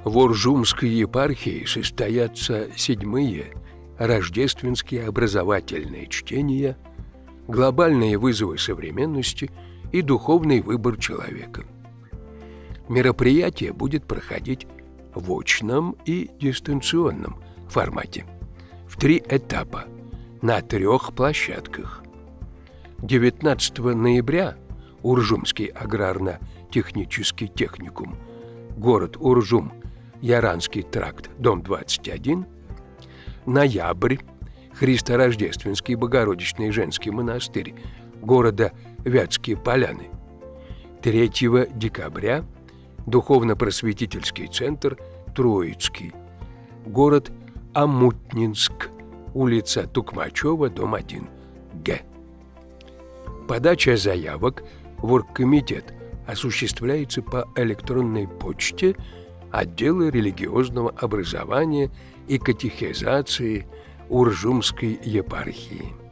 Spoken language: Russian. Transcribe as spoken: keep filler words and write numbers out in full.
В Уржумской епархии состоятся седьмые рождественские образовательные чтения, глобальные вызовы современности и духовный выбор человека. Мероприятие будет проходить в очном и дистанционном формате в три этапа на трех площадках. девятнадцатого ноября Уржумский аграрно-технический техникум, город Уржум, Яранский тракт, дом двадцать один. Ноябрь Христорождественский Богородичный женский монастырь города Вятские Поляны. третьего декабря Духовно-просветительский центр Троицкий, город Амутнинск, улица Тукмачева, дом один Г. Подача заявок в оргкомитет осуществляется по электронной почте отдела религиозного образования и катехизации Уржумской епархии.